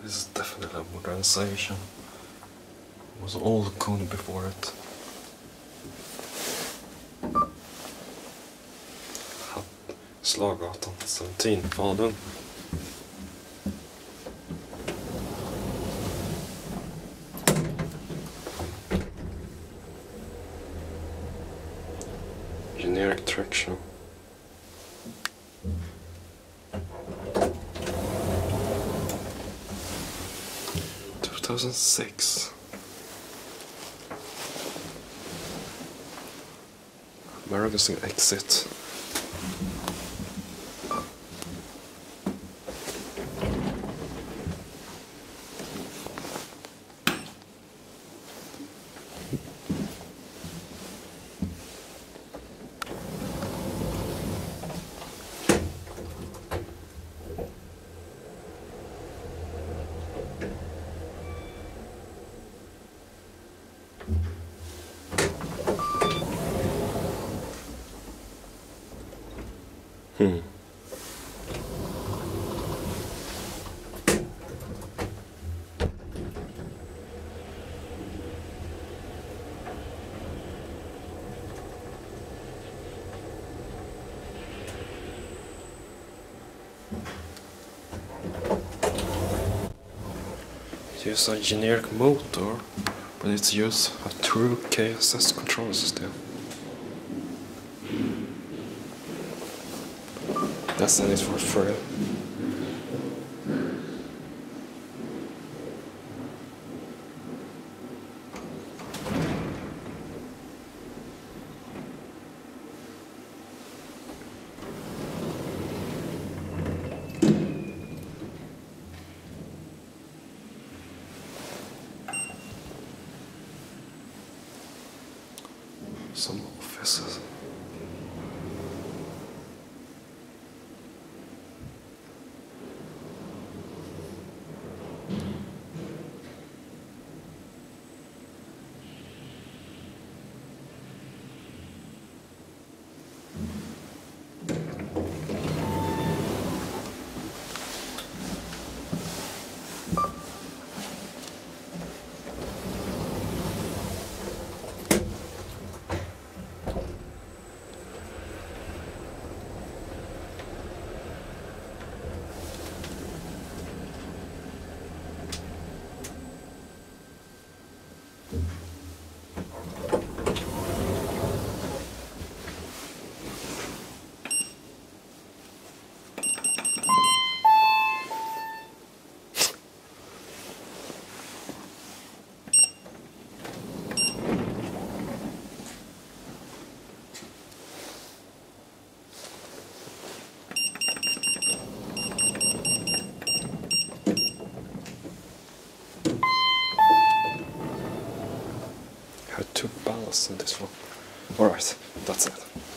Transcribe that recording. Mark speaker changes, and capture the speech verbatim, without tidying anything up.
Speaker 1: This is definitely a modernization. It was all Kony before it. Slagatan seventeen, Falun. Generic traction. two thousand six. America's Exit. Hmm. Use a generic motor, but it's use a true K S S control system. That's it for free. Some offices. Had two balls in this one. Alright, that's it.